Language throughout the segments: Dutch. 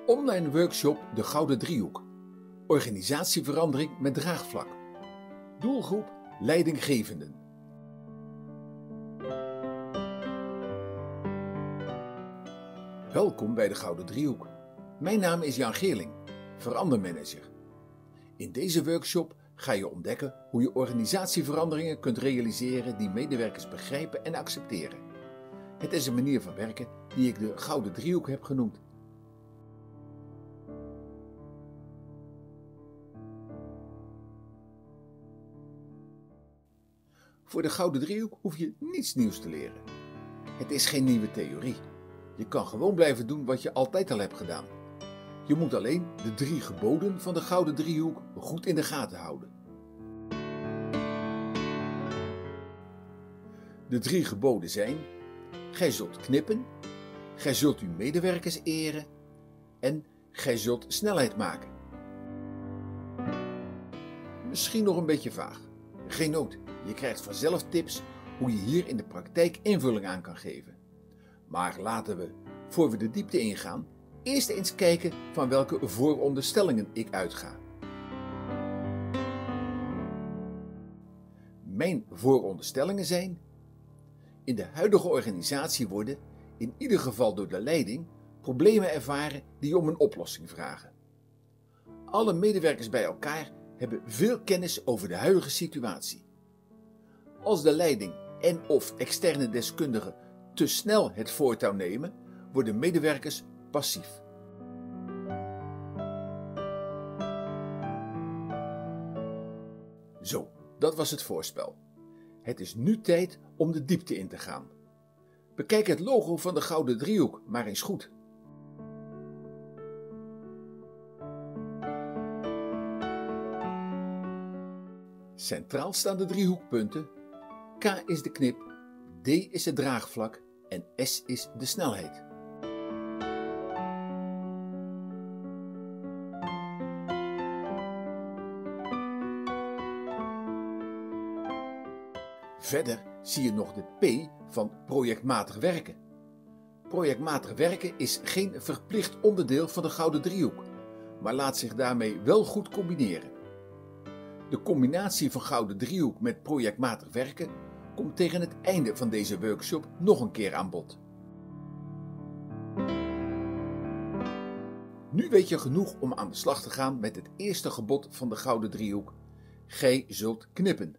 Online workshop De Gouden Driehoek. Organisatieverandering met draagvlak. Doelgroep leidinggevenden. Welkom bij De Gouden Driehoek. Mijn naam is Jan Geerling, verandermanager. In deze workshop ga je ontdekken hoe je organisatieveranderingen kunt realiseren die medewerkers begrijpen en accepteren. Het is een manier van werken die ik de Gouden Driehoek heb genoemd. Voor de Gouden Driehoek hoef je niets nieuws te leren. Het is geen nieuwe theorie. Je kan gewoon blijven doen wat je altijd al hebt gedaan. Je moet alleen de 3 geboden van de Gouden Driehoek goed in de gaten houden. De 3 geboden zijn: gij zult knippen, gij zult uw medewerkers eren en gij zult snelheid maken. Misschien nog een beetje vaag. Geen nood, je krijgt vanzelf tips hoe je hier in de praktijk invulling aan kan geven. Maar laten we, voor we de diepte ingaan, eerst eens kijken van welke vooronderstellingen ik uitga. Mijn vooronderstellingen zijn: in de huidige organisatie worden, in ieder geval door de leiding, problemen ervaren die om een oplossing vragen. Alle medewerkers bij elkaar hebben veel kennis over de huidige situatie. Als de leiding en/of externe deskundigen te snel het voortouw nemen, worden medewerkers passief. Zo, dat was het voorspel. Het is nu tijd om de diepte in te gaan. Bekijk het logo van de Gouden Driehoek maar eens goed. Centraal staan de driehoekpunten. K is de knip, D is het draagvlak en S is de snelheid. Verder zie je nog de P van projectmatig werken. Projectmatig werken is geen verplicht onderdeel van de Gouden Driehoek, maar laat zich daarmee wel goed combineren. De combinatie van Gouden Driehoek met projectmatig werken komt tegen het einde van deze workshop nog een keer aan bod. Nu weet je genoeg om aan de slag te gaan met het eerste gebod van de Gouden Driehoek: gij zult knippen.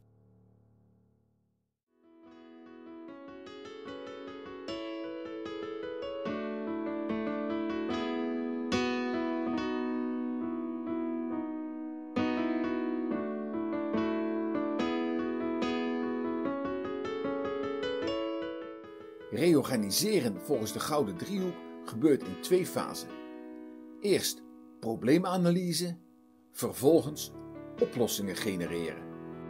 Reorganiseren volgens de Gouden Driehoek gebeurt in 2 fasen. Eerst probleemanalyse, vervolgens oplossingen genereren.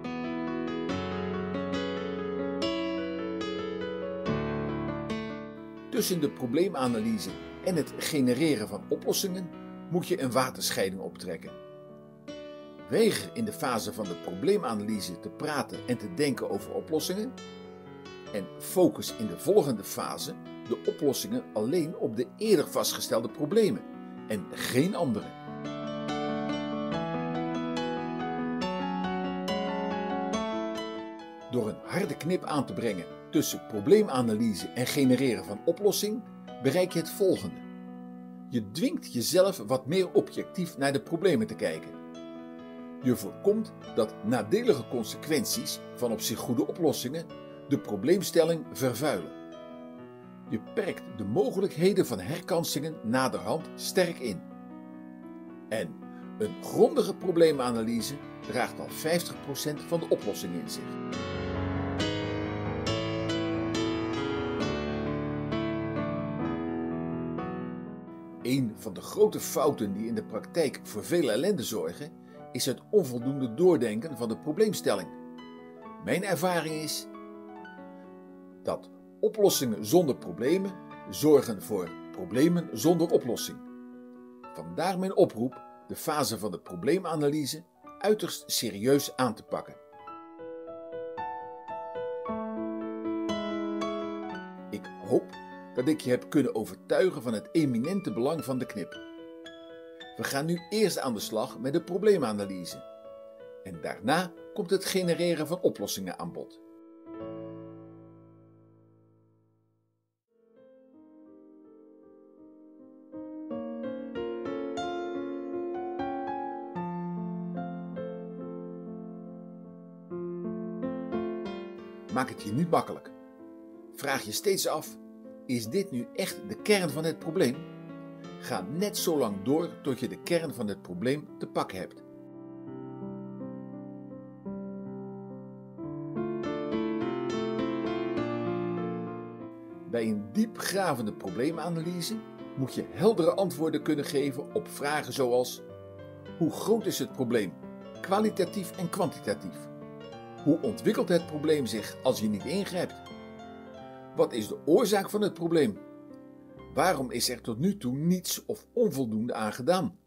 Tussen de probleemanalyse en het genereren van oplossingen moet je een waterscheiding optrekken. Weiger in de fase van de probleemanalyse te praten en te denken over oplossingen en focus in de volgende fase de oplossingen alleen op de eerder vastgestelde problemen en geen andere. Door een harde knip aan te brengen tussen probleemanalyse en genereren van oplossing bereik je het volgende. Je dwingt jezelf wat meer objectief naar de problemen te kijken. Je voorkomt dat nadelige consequenties van op zich goede oplossingen de probleemstelling vervuilen. Je perkt de mogelijkheden van herkansingen naderhand sterk in. En een grondige probleemanalyse draagt al 50% van de oplossing in zich. Een van de grote fouten die in de praktijk voor veel ellende zorgen, is het onvoldoende doordenken van de probleemstelling. Mijn ervaring is dat oplossingen zonder problemen zorgen voor problemen zonder oplossing. Vandaar mijn oproep de fase van de probleemanalyse uiterst serieus aan te pakken. Ik hoop dat ik je heb kunnen overtuigen van het eminente belang van de knip. We gaan nu eerst aan de slag met de probleemanalyse. En daarna komt het genereren van oplossingen aan bod. Maak het je niet makkelijk. Vraag je steeds af: is dit nu echt de kern van het probleem? Ga net zo lang door tot je de kern van het probleem te pakken hebt. Bij een diepgravende probleemanalyse moet je heldere antwoorden kunnen geven op vragen zoals: hoe groot is het probleem, kwalitatief en kwantitatief? Hoe ontwikkelt het probleem zich als je niet ingrijpt? Wat is de oorzaak van het probleem? Waarom is er tot nu toe niets of onvoldoende aan gedaan?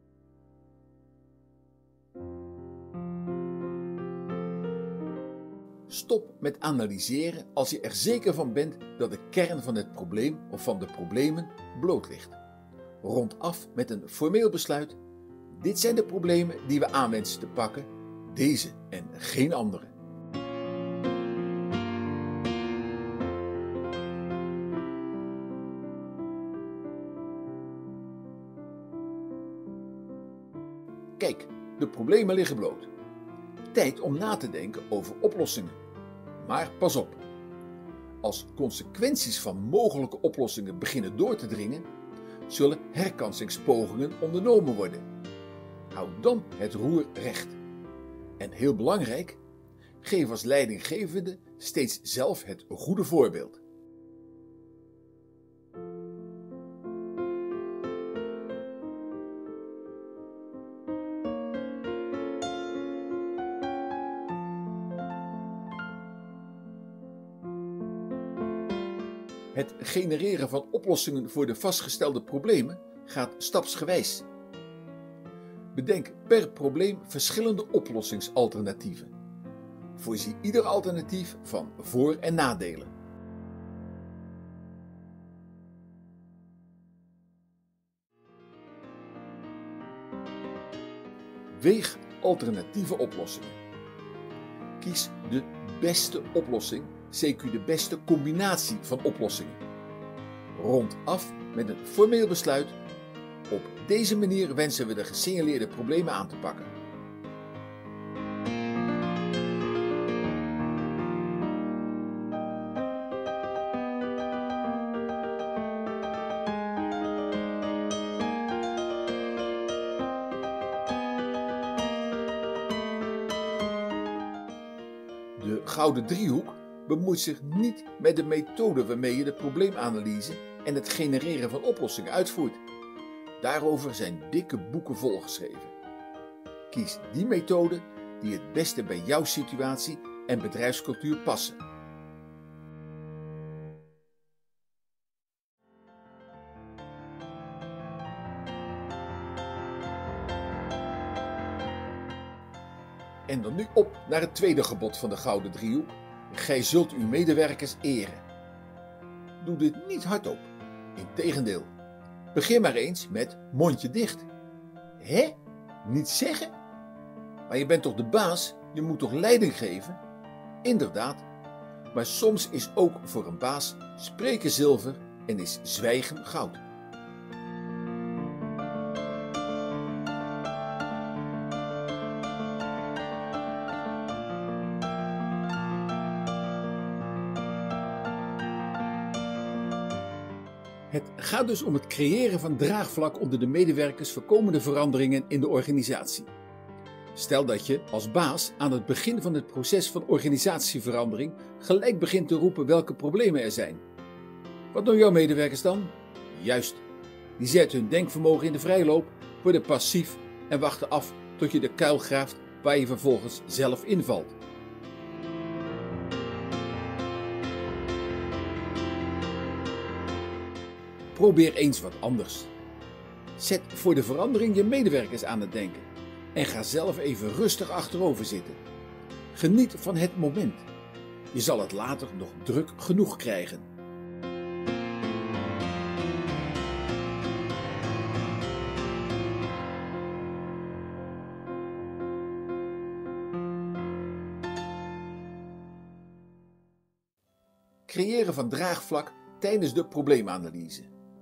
Stop met analyseren als je er zeker van bent dat de kern van het probleem of van de problemen bloot ligt. Rond af met een formeel besluit: dit zijn de problemen die we aan wensen te pakken, deze en geen andere. Kijk, de problemen liggen bloot. Tijd om na te denken over oplossingen. Maar pas op. Als consequenties van mogelijke oplossingen beginnen door te dringen, zullen herkansingspogingen ondernomen worden. Hou dan het roer recht. En heel belangrijk, geef als leidinggevende steeds zelf het goede voorbeeld. Het genereren van oplossingen voor de vastgestelde problemen gaat stapsgewijs. Bedenk per probleem verschillende oplossingsalternatieven. Voorzie ieder alternatief van voor- en nadelen. Weeg alternatieve oplossingen. Kies de beste oplossing, CQ de beste combinatie van oplossingen. Rond af met een formeel besluit: op deze manier wensen we de gesignaleerde problemen aan te pakken. De gouden driehoek bemoeit zich niet met de methode waarmee je de probleemanalyse en het genereren van oplossingen uitvoert. Daarover zijn dikke boeken volgeschreven. Kies die methode die het beste bij jouw situatie en bedrijfscultuur passen. En dan nu op naar het tweede gebod van de gouden driehoek: gij zult uw medewerkers eren. Doe dit niet hardop. Integendeel. Begin maar eens met mondje dicht. Hè? Niet zeggen? Maar je bent toch de baas? Je moet toch leiding geven? Inderdaad. Maar soms is ook voor een baas spreken zilver en is zwijgen goud. Het gaat dus om het creëren van draagvlak onder de medewerkers voor komende veranderingen in de organisatie. Stel dat je als baas aan het begin van het proces van organisatieverandering gelijk begint te roepen welke problemen er zijn. Wat doen jouw medewerkers dan? Juist, die zetten hun denkvermogen in de vrijloop, worden passief en wachten af tot je de kuil graaft waar je vervolgens zelf invalt. Probeer eens wat anders. Zet voor de verandering je medewerkers aan het denken en ga zelf even rustig achterover zitten. Geniet van het moment. Je zal het later nog druk genoeg krijgen. creëren van draagvlak tijdens de probleemanalyse.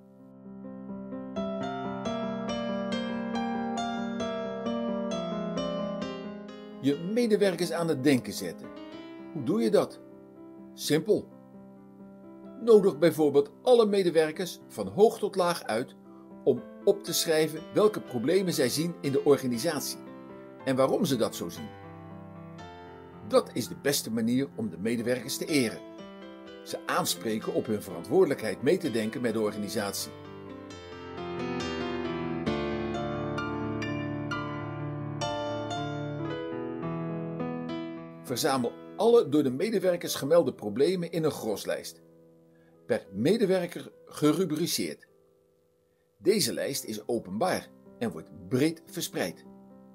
Je medewerkers aan het denken zetten. Hoe doe je dat? Simpel. Nodig bijvoorbeeld alle medewerkers van hoog tot laag uit om op te schrijven welke problemen zij zien in de organisatie en waarom ze dat zo zien. Dat is de beste manier om de medewerkers te eren. Ze aanspreken op hun verantwoordelijkheid mee te denken met de organisatie. Verzamel alle door de medewerkers gemelde problemen in een groslijst, per medewerker gerubriceerd. Deze lijst is openbaar en wordt breed verspreid.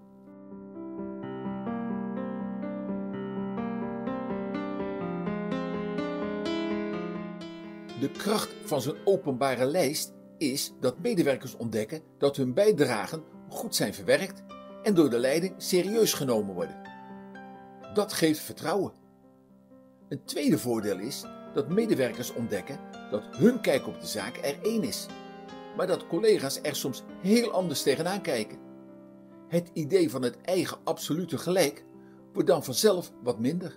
De kracht van zo'n openbare lijst is dat medewerkers ontdekken dat hun bijdragen goed zijn verwerkt en door de leiding serieus genomen worden. Dat geeft vertrouwen. Een tweede voordeel is dat medewerkers ontdekken dat hun kijk op de zaak er één is, maar dat collega's er soms heel anders tegenaan kijken. Het idee van het eigen absolute gelijk wordt dan vanzelf wat minder.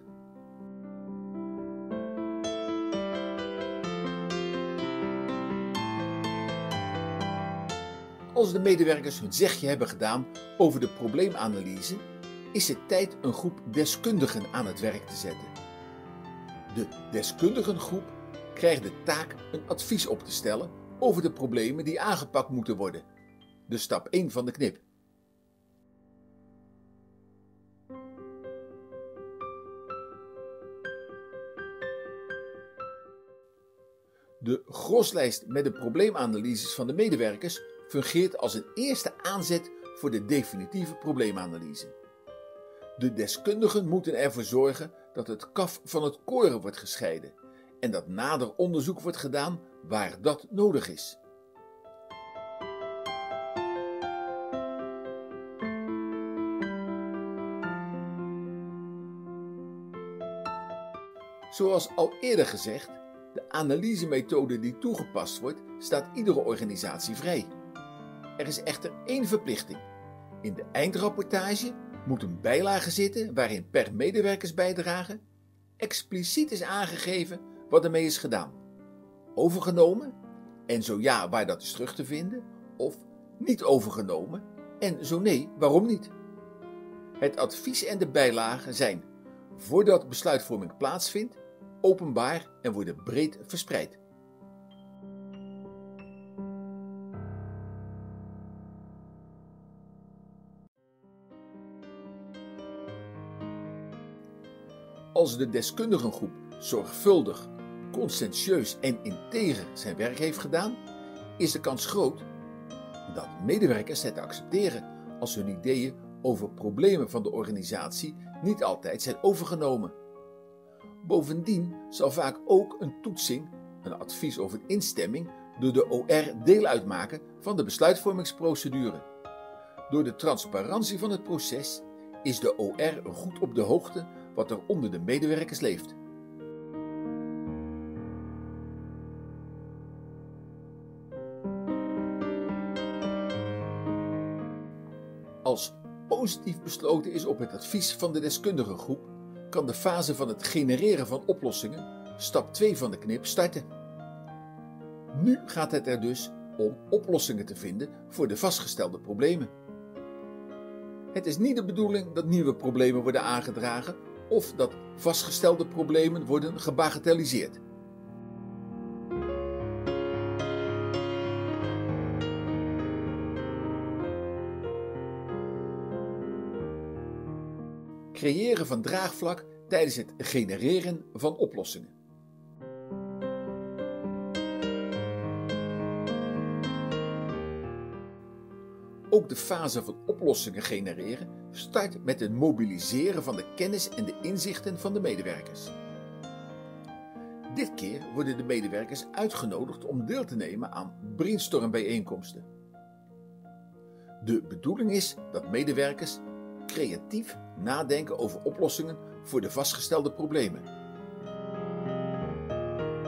Als de medewerkers hun zegje hebben gedaan over de probleemanalyse, is het tijd een groep deskundigen aan het werk te zetten. De deskundigengroep krijgt de taak een advies op te stellen over de problemen die aangepakt moeten worden. De stap 1 van de knip. De groslijst met de probleemanalyses van de medewerkers fungeert als een eerste aanzet voor de definitieve probleemanalyse. De deskundigen moeten ervoor zorgen dat het kaf van het koren wordt gescheiden en dat nader onderzoek wordt gedaan waar dat nodig is. Zoals al eerder gezegd, de analysemethode die toegepast wordt, staat iedere organisatie vrij. Er is echter één verplichting. In de eindrapportage moet een bijlage zitten waarin per medewerkersbijdrage expliciet is aangegeven wat ermee is gedaan. Overgenomen en zo ja waar dat is terug te vinden, of niet overgenomen en zo nee waarom niet. Het advies en de bijlagen zijn, voordat besluitvorming plaatsvindt, openbaar en worden breed verspreid. Als de deskundigengroep zorgvuldig, conscientieus en integer zijn werk heeft gedaan, is de kans groot dat medewerkers het accepteren als hun ideeën over problemen van de organisatie niet altijd zijn overgenomen. Bovendien zal vaak ook een toetsing, een advies of een instemming door de OR deel uitmaken van de besluitvormingsprocedure. Door de transparantie van het proces is de OR goed op de hoogte wat er onder de medewerkers leeft. Als positief besloten is op het advies van de deskundigengroep, kan de fase van het genereren van oplossingen, stap 2 van de knip, starten. Nu gaat het er dus om oplossingen te vinden voor de vastgestelde problemen. Het is niet de bedoeling dat nieuwe problemen worden aangedragen of dat vastgestelde problemen worden gebagatelliseerd. Creëren van draagvlak tijdens het genereren van oplossingen. Ook de fase van oplossingen genereren start met het mobiliseren van de kennis en de inzichten van de medewerkers. Dit keer worden de medewerkers uitgenodigd om deel te nemen aan brainstormbijeenkomsten. De bedoeling is dat medewerkers creatief nadenken over oplossingen voor de vastgestelde problemen.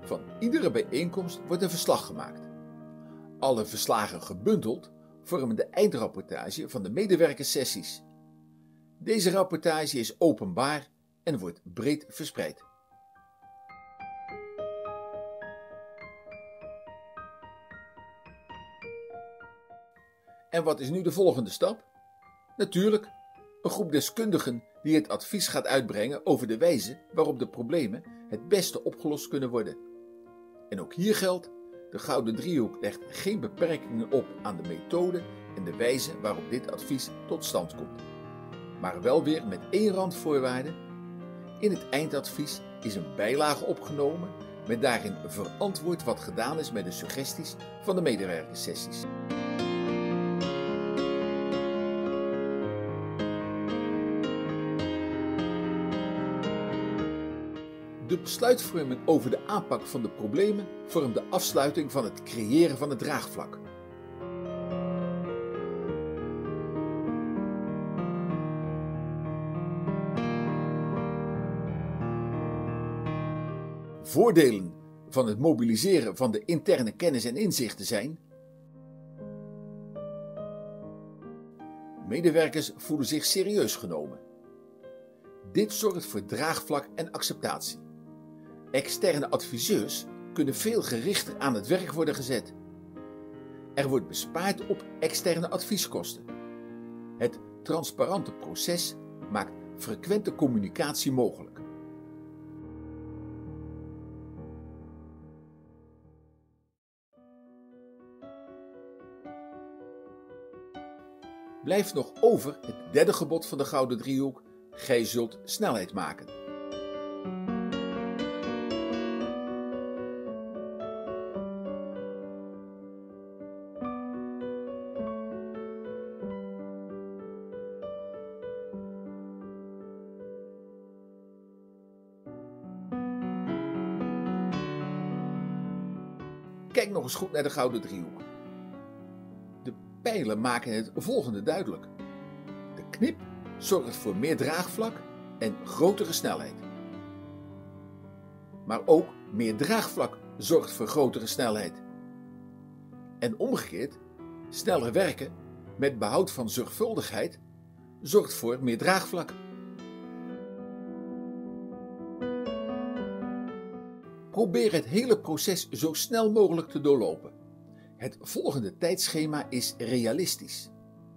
Van iedere bijeenkomst wordt een verslag gemaakt. Alle verslagen gebundeld vormen de eindrapportage van de medewerkerssessies. Deze rapportage is openbaar en wordt breed verspreid. En wat is nu de volgende stap? Natuurlijk, een groep deskundigen die het advies gaat uitbrengen over de wijze waarop de problemen het beste opgelost kunnen worden. En ook hier geldt, de Gouden Driehoek legt geen beperkingen op aan de methode en de wijze waarop dit advies tot stand komt. Maar wel weer met één randvoorwaarde. In het eindadvies is een bijlage opgenomen met daarin verantwoord wat gedaan is met de suggesties van de medewerkerssessies. De besluitvorming over de aanpak van de problemen vormt de afsluiting van het creëren van het draagvlak. Voordelen van het mobiliseren van de interne kennis en inzichten zijn: medewerkers voelen zich serieus genomen. Dit zorgt voor draagvlak en acceptatie. Externe adviseurs kunnen veel gerichter aan het werk worden gezet. Er wordt bespaard op externe advieskosten. Het transparante proces maakt frequente communicatie mogelijk. Blijft nog over het derde gebod van de Gouden Driehoek: gij zult snelheid maken. Kijk nog eens goed naar de Gouden Driehoek. De pijlen maken het volgende duidelijk. De knip zorgt voor meer draagvlak en grotere snelheid. Maar ook meer draagvlak zorgt voor grotere snelheid. En omgekeerd, sneller werken met behoud van zorgvuldigheid zorgt voor meer draagvlak. Probeer het hele proces zo snel mogelijk te doorlopen. Het volgende tijdschema is realistisch.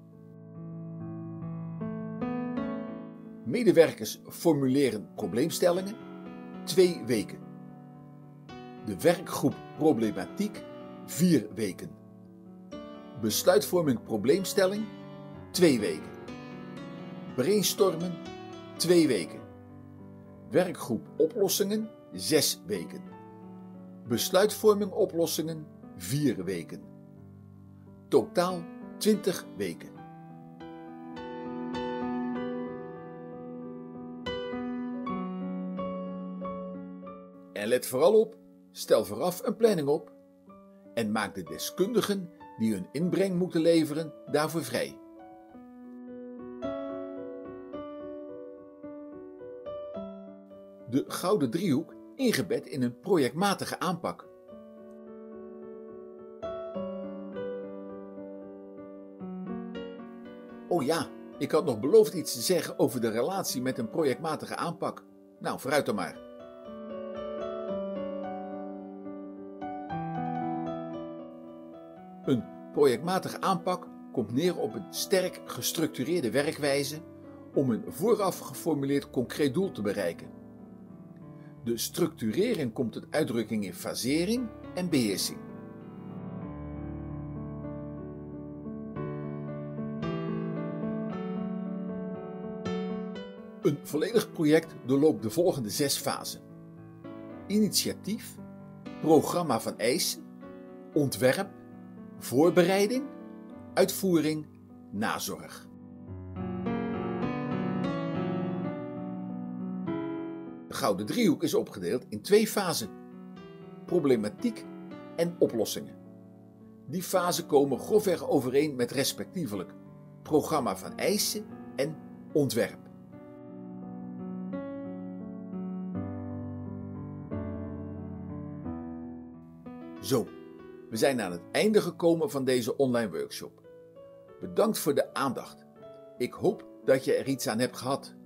Medewerkers formuleren probleemstellingen, 2 weken. De werkgroep problematiek, 4 weken. Besluitvorming probleemstelling, 2 weken. Brainstormen, 2 weken. Werkgroep oplossingen, 6 weken. Besluitvorming oplossingen, 4 weken. Totaal 20 weken. En let vooral op, stel vooraf een planning op en maak de deskundigen die hun inbreng moeten leveren daarvoor vrij. De Gouden Driehoek ingebed in een projectmatige aanpak. Oh ja, ik had nog beloofd iets te zeggen over de relatie met een projectmatige aanpak. Nou, vooruit dan maar. Een projectmatige aanpak komt neer op een sterk gestructureerde werkwijze om een vooraf geformuleerd concreet doel te bereiken. De structurering komt tot uitdrukking in fasering en beheersing. Een volledig project doorloopt de volgende 6 fasen: initiatief, programma van eisen, ontwerp, voorbereiding, uitvoering, nazorg. De Gouden Driehoek is opgedeeld in 2 fasen: problematiek en oplossingen. Die fasen komen grofweg overeen met respectievelijk programma van eisen en ontwerp. Zo, we zijn aan het einde gekomen van deze online workshop. Bedankt voor de aandacht. Ik hoop dat je er iets aan hebt gehad.